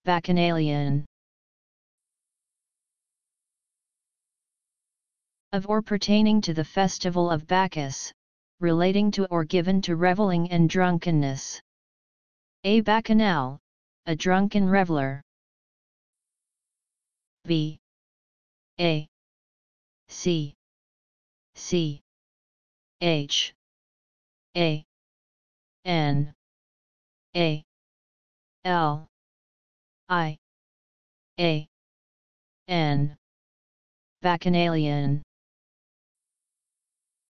Bacchanalian. Of or pertaining to the festival of Bacchus, relating to or given to reveling and drunkenness. A bacchanal, a drunken reveler. B A C C H A N A L I A N. Bacchanalian.